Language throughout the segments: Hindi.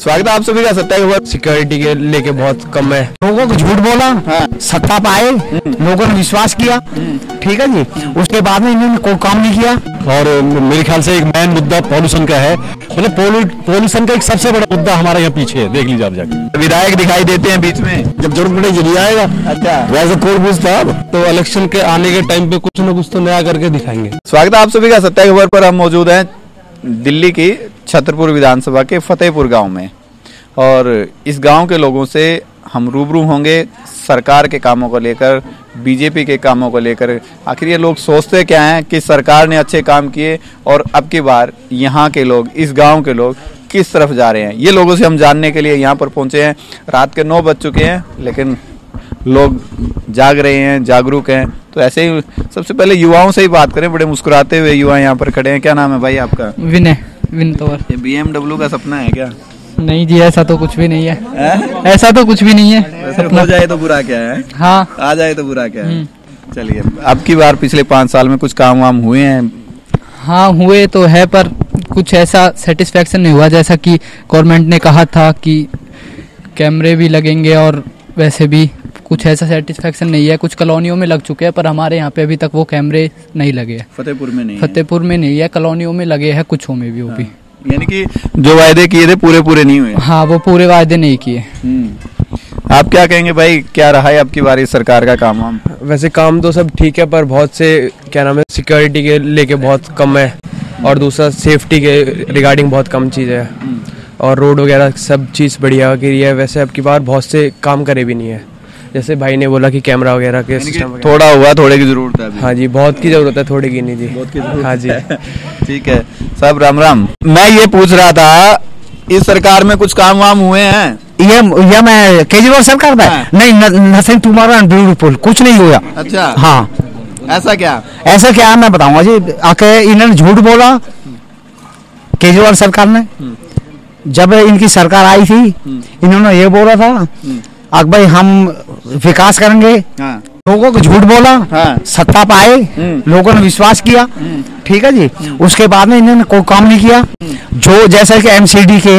स्वागत है आप सभी का। सत्ता के बाद सिक्योरिटी के लेके बहुत कम है। लोगों को झूठ बोला, सत्ता पाए, लोगों ने विश्वास किया, ठीक है जी। उसके बाद में इन्होंने कोई काम नहीं किया। और मेरे ख्याल से एक मेन मुद्दा पॉल्यूशन का है। मतलब पॉल्यूशन का एक सबसे बड़ा मुद्दा हमारे यहाँ पीछे है, देख लीजिए आप जाके। विधायक दिखाई देते हैं बीच में, जब जरूरत पड़े जल्दी आएगा। अच्छा, वैसे कौन पूछता अब तो इलेक्शन के आने के टाइम पे कुछ न कुछ तो नया करके दिखाएंगे। स्वागत है आप सभी का। सत्ता के खबर पर हम मौजूद हैं दिल्ली की छतरपुर विधानसभा के फतेहपुर गांव में, और इस गांव के लोगों से हम रूबरू होंगे सरकार के कामों को लेकर, बीजेपी के कामों को लेकर। आखिर ये लोग सोचते क्या हैं कि सरकार ने अच्छे काम किए और अब की बार यहाँ के लोग, इस गांव के लोग किस तरफ जा रहे हैं, ये लोगों से हम जानने के लिए यहाँ पर पहुँचे हैं। रात के 9 बज चुके हैं, लेकिन लोग जाग रहे हैं, जागरूक हैं। तो ऐसे ही सबसे पहले युवाओं से ही बात करें। बड़े मुस्कुराते हुए युवा यहाँ पर खड़े हैं। क्या नाम है भाई आपका? विनय तंवर। ये BMW का सपना है क्या? नहीं जी, ऐसा तो कुछ भी नहीं है। ऐसा तो कुछ भी नहीं है। हो जाए तो बुरा क्या है? हाँ, आ जाए तो बुरा क्या है? चलिए, अब की बार पिछले 5 साल में कुछ काम वाम हुए हैं? हाँ हुए तो है, पर कुछ ऐसा सेटिस्फेक्शन नहीं हुआ जैसा कि गवर्नमेंट ने कहा था कि कैमरे भी लगेंगे, और वैसे भी कुछ ऐसा सेटिस्फेक्शन नहीं है। कुछ कॉलोनियों में लग चुके हैं, पर हमारे यहाँ पे अभी तक वो कैमरे नहीं लगे हैं। फतेहपुर में नहीं? फतेहपुर में नहीं है, कॉलोनियों में लगे हैं, कुछ में भी वो भी। यानी कि जो वायदे किए थे पूरे नहीं हुए? हाँ, वो पूरे वायदे नहीं किए। आप क्या कहेंगे भाई, क्या रहा है अब की बार सरकार का काम वाम? वैसे काम तो सब ठीक है, पर बहुत से क्या नाम है सिक्योरिटी के लेके बहुत कम है, और दूसरा सेफ्टी के रिगार्डिंग बहुत कम चीज़ है, और रोड वगैरह सब चीज़ बढ़िया की है। वैसे अब की बार बहुत से काम करे भी नहीं है, जैसे भाई ने बोला कि कैमरा वगैरह के सिस्टम थोड़ा हुआ, थोड़े की जरूरत है अभी। हाँ जी, बहुत की जरूरत है, थोड़ी की नहीं जी। बहुत की जरूरत हाँ जी। ठीक है साहब, राम राम। मैं ये पूछ रहा था, इस सरकार में कुछ काम वाम हुए हैं? ये मैं केजरीवाल सरकार में नहीं, नथिंग टुमारो एंड ब्यूटीफुल, कुछ नहीं हुआ। अच्छा, हाँ। ऐसा क्या? ऐसा क्या है मैं बताऊंगा जी। आके इन्होंने झूठ बोला केजरीवाल सरकार ने। जब इनकी सरकार आई थी, इन्होंने ये बोला था अब भाई हम विकास करेंगे। हाँ। लोगों को झूठ बोला, सत्ता पाए, लोगों ने विश्वास किया, ठीक है जी। उसके बाद में इन्होंने कोई काम नहीं किया। जो जैसे कि MCD के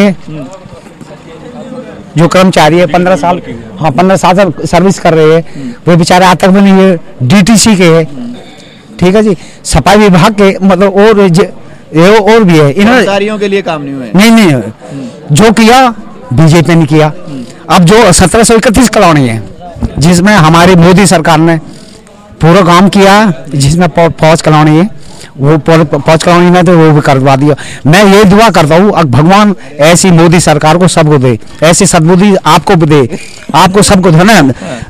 जो कर्मचारी है 15 साल, हाँ 15 साल सर्विस कर रहे हैं, वो बेचारे आज तक भी नहीं है। DTC के है, ठीक है जी। सफाई विभाग के मतलब और भी है। कर्मचारियों के लिए काम नहीं हुए? नहीं, जो किया बीजेपी ने किया। अब जो 1731 कॉलोनी है, जिसमें हमारी मोदी सरकार ने पूरा काम किया, जिसमें फौज कॉलोनी है, वो फौज कॉलोनी में तो वो भी करवा दिया। मैं ये दुआ करता हूँ भगवान ऐसी मोदी सरकार को सबको दे, ऐसी सद्बुद्धि आपको भी दे, आपको सबको दे ना।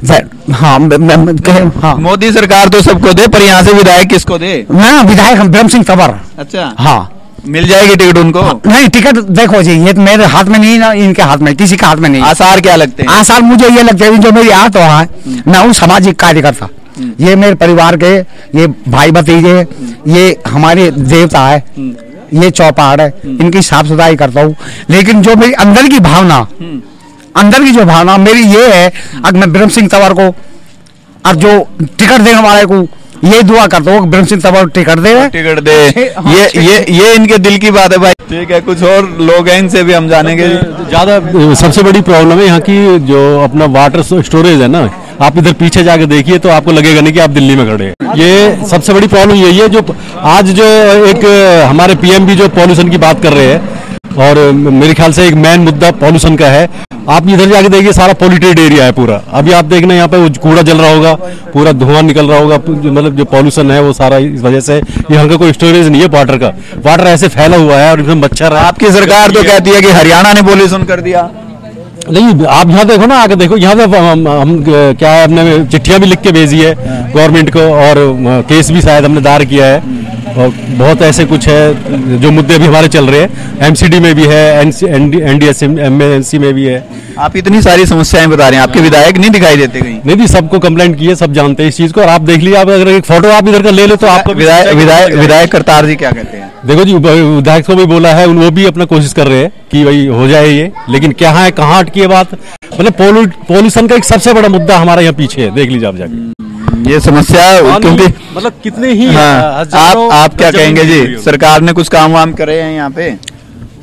हाँ, मोदी सरकार तो सबको दे, पर यहाँ से विधायक किसको दे? मैं विधायक ब्रह्म सिंह तंवर। अच्छा, हाँ। मिल जाएगी टिकट उनको? नहीं, टिकट देखो जी, ये मेरे हाथ में नहीं ना, इनके हाथ में, किसी के हाथ में नहीं। आसार क्या लगते हैं? आसार मुझे ये लगता है, जो मेरी आत है, मैं हूँ सामाजिक कार्यकर्ता। ये मेरे परिवार के, ये भाई भतीजे, ये हमारे देवता है, ये चौपाड़ है, इनकी साफ सफाई करता हूँ। लेकिन जो मेरी अंदर की भावना, अंदर की जो भावना मेरी ये है, अगर मैं ब्रह्म सिंह तंवर को और जो टिकट देने वाले को ये दुआ करता हूँ ब्रह्म सिंह तंवर टिकट दे। ये इनके दिल की बात है भाई। ठीक है, कुछ और लोग हैं, इनसे भी हम जानेंगे। ज्यादा सबसे बड़ी प्रॉब्लम है यहाँ की जो अपना वाटर स्टोरेज है ना। आप इधर पीछे जाके देखिए तो आपको लगेगा नहीं कि आप दिल्ली में खड़े हैं। ये सबसे बड़ी प्रॉब्लम यही है। जो आज जो एक हमारे PM भी जो पॉल्यूशन की बात कर रहे हैं, और मेरे ख्याल से एक मेन मुद्दा पॉल्यूशन का है। आप इधर जाके देखिए, सारा पॉल्यूटेड एरिया है पूरा। अभी आप देखना यहाँ पे कूड़ा जल रहा होगा, पूरा धुआं निकल रहा होगा, मतलब जो पॉल्यूशन है वो सारा इस वजह से। यहाँ का कोई स्टोरेज नहीं है वाटर का, वाटर ऐसे फैला हुआ है और इसमें मच्छर है। आपकी सरकार तो कहती है कि हरियाणा ने पॉल्यूशन कर दिया। नहीं, आप यहाँ देखो ना, आके देखो यहाँ पे हम क्या है, हमने चिट्ठियां भी लिख के भेजी है गवर्नमेंट को, और केस भी शायद हमने दायर किया है। और बहुत ऐसे कुछ है जो मुद्दे अभी हमारे चल रहे हैं। MCD में भी है, NDS MNC में भी है। आप इतनी सारी समस्याएं बता रहे हैं, आपके विधायक नहीं दिखाई देते कहीं? नहीं जी, सबको कंप्लेंट की है, सब जानते हैं इस चीज को। और आप देख लीजिए, आप अगर एक फोटो आप इधर का ले ले तो आपको विधायक करतार जी क्या कहते हैं? देखो जी, विधायक को भी बोला है, वो भी अपना कोशिश कर रहे हैं कि भाई हो जाए ये, लेकिन क्या है, कहाँ अटकी है बात। मतलब पॉल्यूशन का एक सबसे बड़ा मुद्दा हमारे यहाँ पीछे है, देख लीजिए आप जाके। ये समस्या, क्योंकि मतलब कितने ही आप क्या कहेंगे जी, सरकार ने कुछ काम वाम करे हैं यहाँ पे?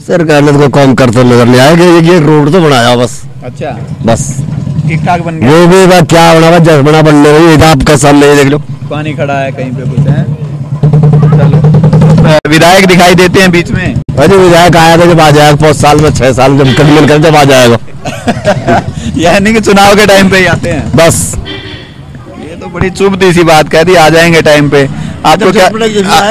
सरकार ने तो काम करते नजर नहीं आएगा, ये रोड तो बनाया बस। अच्छा, बस ठीक ठाक बन गया। वो भी बस क्या बना, बस जस बना बनने रही है, आपका सामने देख लो, पानी खड़ा है कहीं पे कुछ है। चलो, विधायक दिखाई देते हैं बीच में। अरे विधायक आया था जब आ जाएगा 5 साल में, 6 साल जब कभी मिलकर जब आ जाएगा। यानी कि चुनाव के टाइम पे ही आते हैं बस। ये तो बड़ी चुभती सी बात कह दी, आ जाएंगे टाइम पे। आपको क्या जब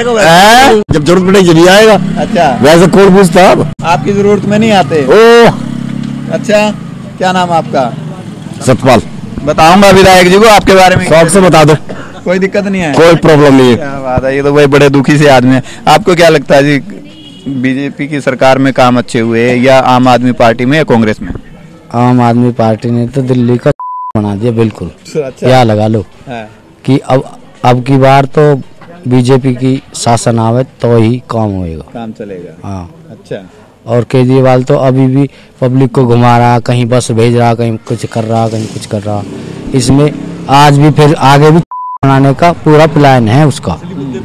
जरूरत पड़ेगी जब आएगा। अच्छा, वैसे कौन पूछता अब, आपकी जरूरत में नहीं आते। ओ अच्छा, क्या नाम आपका? सतपाल। बताऊंगा विधायक जी को आपके बारे में, शौक से बता दो, कोई दिक्कत नहीं है, कोई प्रॉब्लम नहीं है। क्या बात है, ये तो भाई बड़े दुखी से आदमी है। आपको क्या लगता है जी, बीजेपी की सरकार में काम अच्छे हुए या आम आदमी पार्टी में या कांग्रेस में? आम आदमी पार्टी ने तो दिल्ली का बना दिया बिल्कुल। अच्छा, क्या लगा लो कि अब की बार तो बीजेपी की शासन आवे तो ही काम होएगा, काम चलेगा। हाँ। अच्छा, और केजरीवाल तो अभी भी पब्लिक को घुमा रहा, कहीं बस भेज रहा, कहीं कुछ कर रहा, कहीं कुछ कर रहा। इसमें आज भी फिर आगे भी बनाने का पूरा प्लान है उसका।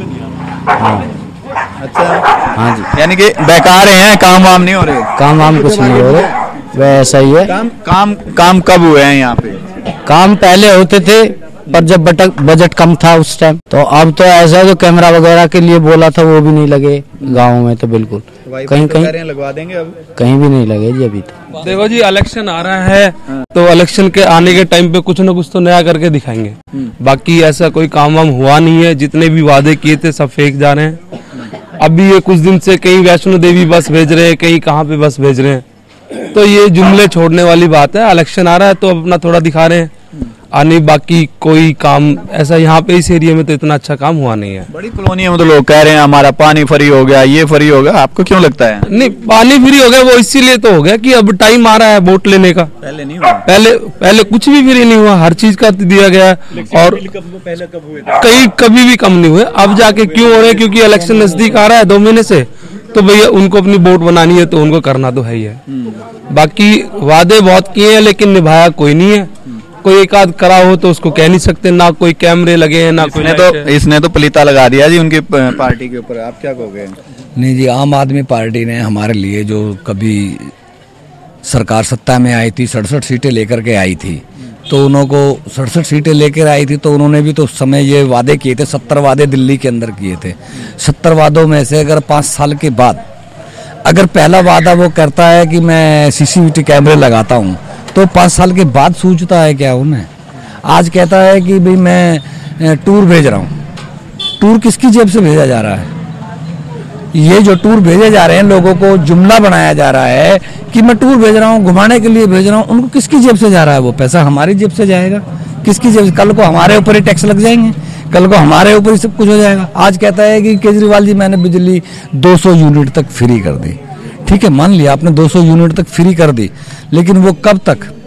हाँ। अच्छा, हाँ जी, यानी कि बेकार हैं, काम वाम नहीं हो रहे। काम वाम कुछ नहीं हो रहे, वैसा ही है। काम कब हुए हैं यहाँ पे? काम पहले होते थे पर जब बजट कम था उस टाइम, तो अब तो ऐसा जो कैमरा वगैरह के लिए बोला था वो भी नहीं लगे गाँव में, तो बिल्कुल कहीं लगवा देंगे अब, कहीं भी नहीं लगे जी अभी तो। देखो जी, इलेक्शन आ रहा है तो इलेक्शन के आने के टाइम पे कुछ ना कुछ तो नया करके दिखाएंगे। बाकी ऐसा कोई काम वाम हुआ नहीं है, जितने भी वादे किए थे सब फेंक जा रहे हैं। अभी ये कुछ दिन से कहीं वैष्णो देवी बस भेज रहे हैं, कहीं कहाँ पे बस भेज रहे हैं, तो ये जुमले छोड़ने वाली बात है। इलेक्शन आ रहा है तो अपना थोड़ा दिखा रहे हैं, आने बाकी कोई काम ऐसा यहाँ पे इस एरिया में तो इतना अच्छा काम हुआ नहीं है। बड़ी कॉलोनियों में तो लोग कह रहे हैं हमारा पानी फ्री हो गया, ये फ्री हो गया, आपको क्यों लगता है? नहीं, पानी फ्री हो गया वो इसीलिए तो हो गया कि अब टाइम आ रहा है वोट लेने का। पहले नहीं हुआ, पहले कुछ भी फ्री नहीं हुआ, हर चीज का दिया गया और कहीं कभी भी कम नहीं हुए। अब जाके क्यों हो रहे हैं? क्योंकि इलेक्शन नजदीक आ रहा है 2 महीने से, तो भैया उनको अपनी वोट बनानी है तो उनको करना तो है ही है। बाकी वादे बहुत किए हैं लेकिन निभाया कोई नहीं है। कोई एक आध करा हो तो उसको कह नहीं सकते, ना कोई कैमरे लगे हैं ना कोई। इसने तो पलीता लगा दिया जी उनकी पार्टी के ऊपर, आप क्या कहोगे? नहीं जी, आम आदमी पार्टी ने हमारे लिए जो कभी सरकार सत्ता में आई थी 67 सीटें लेकर के आई थी, तो उनको 67 सीटें लेकर आई थी तो उन्होंने भी तो उस समय ये वादे किए थे, 70 वादे दिल्ली के अंदर किए थे। 70 वादों में से अगर 5 साल के बाद अगर पहला वादा वो करता है कि मैं सीसीटीवी कैमरे लगाता हूँ, तो 5 साल के बाद सूझता है क्या उन्हें? आज कहता है कि भाई मैं टूर भेज रहा हूँ। टूर किसकी जेब से भेजा जा रहा है? ये जो टूर भेजे जा रहे हैं, लोगों को जुमला बनाया जा रहा है कि मैं टूर भेज रहा हूँ, घुमाने के लिए भेज रहा हूँ, उनको किसकी जेब से जा रहा है? वो पैसा हमारी जेब से जाएगा। किसकी जेब से? कल को हमारे ऊपर ही टैक्स लग जाएंगे, कल को हमारे ऊपर ही सब कुछ हो जाएगा। आज कहता है कि केजरीवाल जी मैंने बिजली 200 यूनिट तक फ्री कर दी। ठीक है, मान लिया आपने 200 यूनिट तक फ्री कर दी, लेकिन वो कब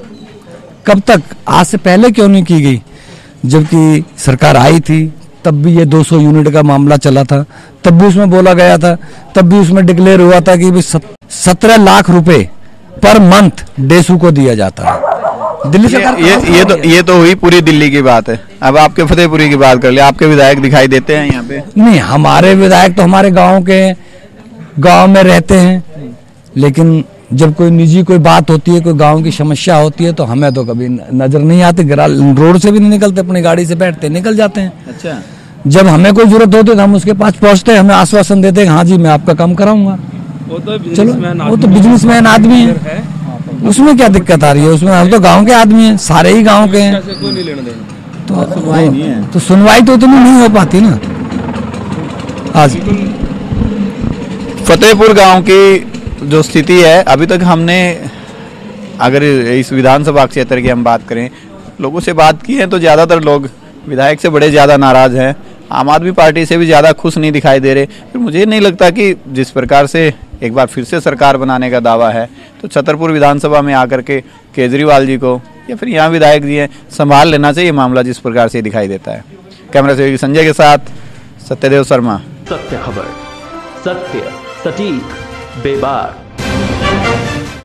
तक? आज से पहले क्यों नहीं की गई? जबकि सरकार आई थी तब भी ये 200 यूनिट का मामला चला था, तब भी उसमें बोला गया था, तब भी उसमें डिक्लेयर हुआ था कि 17 लाख रुपए पर मंथ डेसू को दिया जाता है। दिल्ली सरकार ये तो हुई पूरी दिल्ली की बात है। अब आपके फतेहपुरी की बात कर ले, आपके विधायक दिखाई देते हैं यहाँ पे? नहीं, हमारे विधायक तो हमारे गांव में रहते हैं, लेकिन जब कोई निजी कोई बात होती है, कोई गांव की समस्या होती है, तो हमें तो कभी नजर नहीं आते। रोड से भी नहीं निकलते, अपनी गाड़ी से बैठते निकल जाते हैं। अच्छा, जब हमें कोई जरूरत होती है तो हम उसके पास पहुंचते हैं, हमें आश्वासन देते हैं हाँ जी मैं आपका काम कराऊंगा। चलो, वो तो बिजनेसमैन आदमी है, उसमें क्या दिक्कत आ रही है? उसमें हम तो गाँव के आदमी हैं, सारे ही गाँव के हैं, तो सुनवाई तो इतनी नहीं हो पाती ना। आज फतेहपुर गांव की जो स्थिति है, अभी तक हमने, अगर इस विधानसभा क्षेत्र की हम बात करें, लोगों से बात की है तो ज़्यादातर लोग विधायक से बड़े ज़्यादा नाराज़ हैं, आम आदमी पार्टी से भी ज़्यादा खुश नहीं दिखाई दे रहे। फिर मुझे नहीं लगता कि जिस प्रकार से एक बार फिर से सरकार बनाने का दावा है, तो छतरपुर विधानसभा में आकर के केजरीवाल जी को या फिर यहाँ विधायक जी हैं संभाल लेना चाहिए मामला, जिस प्रकार से दिखाई देता है। कैमरा से संजय के साथ सत्यदेव शर्मा। सत्य खबर, सत्य सटीक बेबाक।